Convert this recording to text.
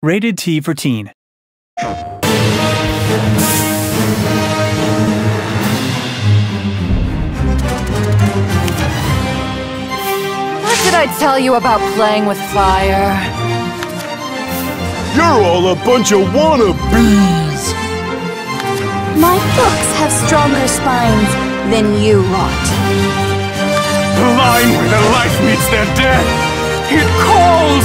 Rated T for Teen. What did I tell you about playing with fire? You're all a bunch of wannabes! My books have stronger spines than you lot. The line where the life meets their death! It calls!